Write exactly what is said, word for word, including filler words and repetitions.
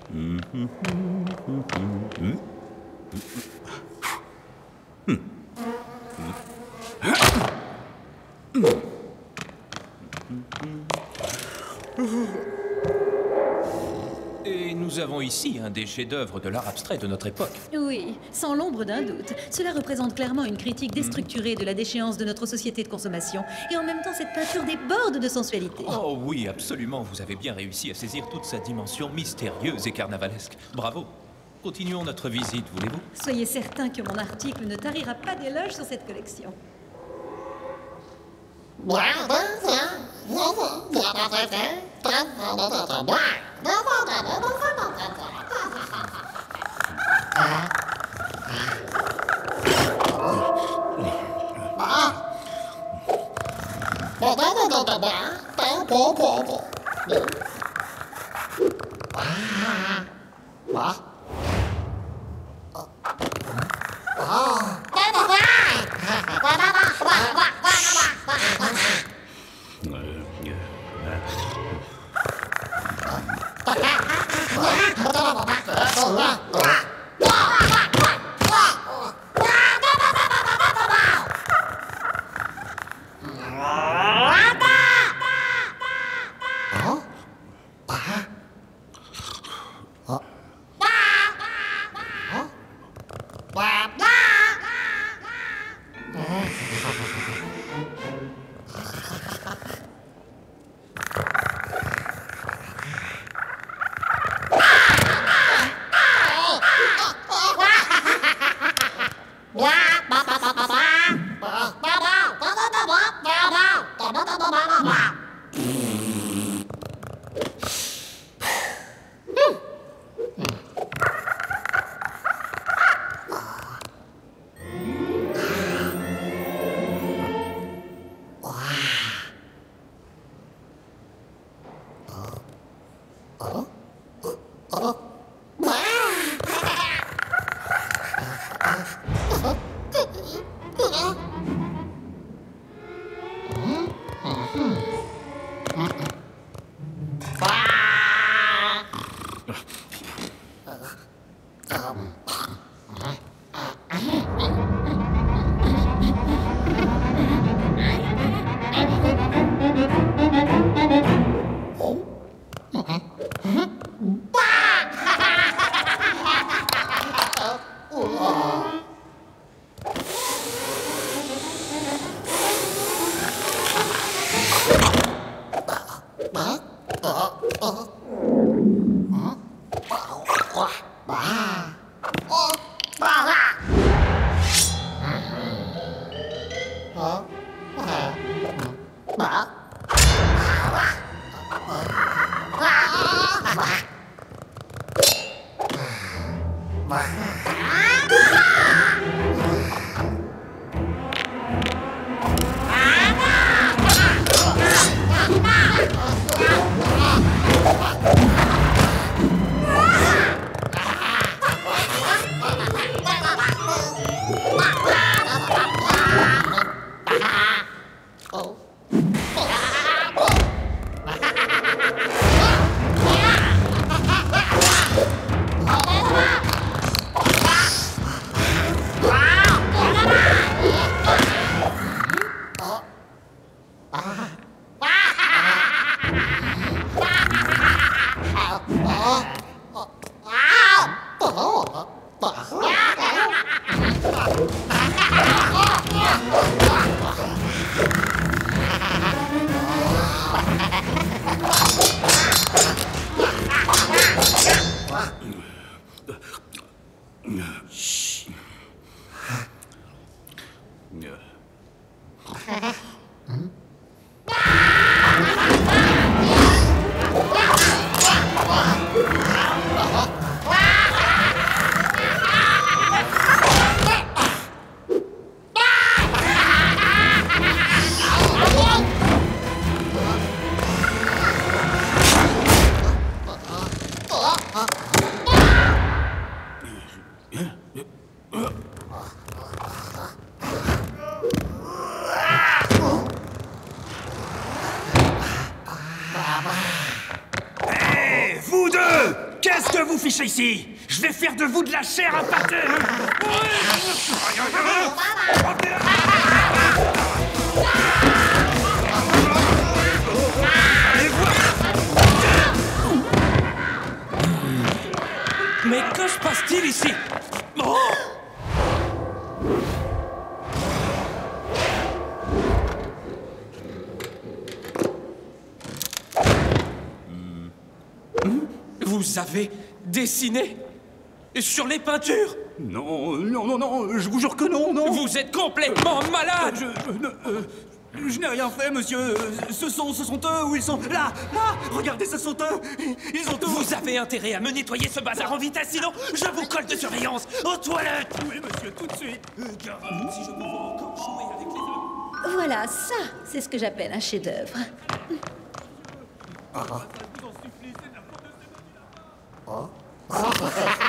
Et nous avons ici un des chefs-d'œuvre de l'art abstrait de notre époque. Oui, sans l'ombre d'un doute. Cela représente clairement une critique déstructurée de la déchéance de notre société de consommation. Et en même temps, cette peinture déborde de sensualité. Oh oui, absolument. Vous avez bien réussi à saisir toute sa dimension mystérieuse et carnavalesque. Bravo. Continuons notre visite, voulez-vous? Soyez certain que mon article ne tarira pas d'éloges sur cette collection. Qu'est-ce que vous fichez ici? Je vais faire de vous de la chair à pâté. Mais que se passe-t-il ici? Oh! Vous avez dessiné sur les peintures? Non, non, non, non, je vous jure que non, non. Vous êtes complètement malade. Je, je, ne- euh, je n'ai rien fait, monsieur. Ce sont, ce sont eux, où ils sont? Là, là, regardez, ce sont eux. Ils ont tout. Vous avez intérêt à me nettoyer ce bazar en vitesse, sinon je vous colle de surveillance aux toilettes. Oui, monsieur, tout de suite. Car si je vous vois encore jouer avec les hommes... Voilà, ça, c'est ce que j'appelle un chef-d'œuvre. Ah.